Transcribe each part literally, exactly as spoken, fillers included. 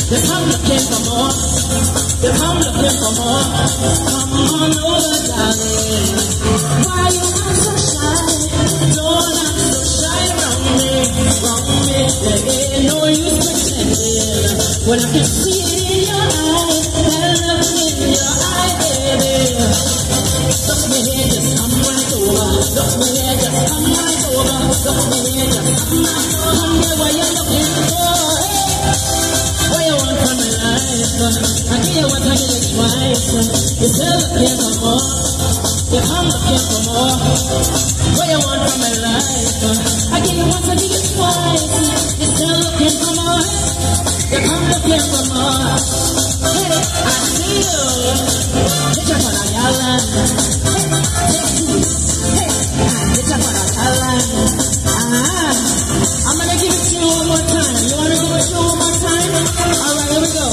You come looking for more. You come looking for more. Come on over, darling. Why you act so shy? Don't act so shy around me, around me. There ain't no use pretending when I can see it in your eyes, that love in your eye, baby. Look me here, just come right over. Look me here, just come right over. Look me here, just come right over. Come here, what you're looking for. What you want from my life? I give you what I give you twice. You still looking for more. You come looking for more. What you want from my life? I give you once, I give you twice. You still looking for more. You come looking for more. Hey, I see you. Hit your for a gallon. Hey, hit your for a gallon. Ah, I'm gonna give it to you one more time. You wanna give it to you one more time? Alright, here we go.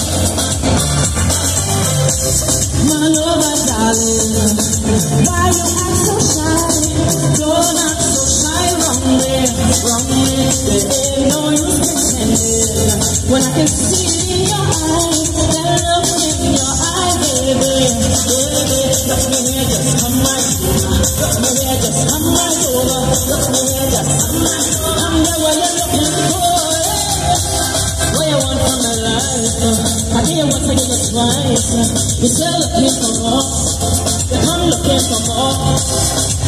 My lover, darling, why you act so shy? Don't act so shy, wrong way, wrong way. There ain't no use pretending when I can see it in your eyes, that love in your eye, baby, baby. Look me here, just come right over. Look me here, just come right over. Look me here, just come right over. Come there, what you're looking for. What you want from my life? I give you once, I give you twice. You're still looking for more. You come looking for more.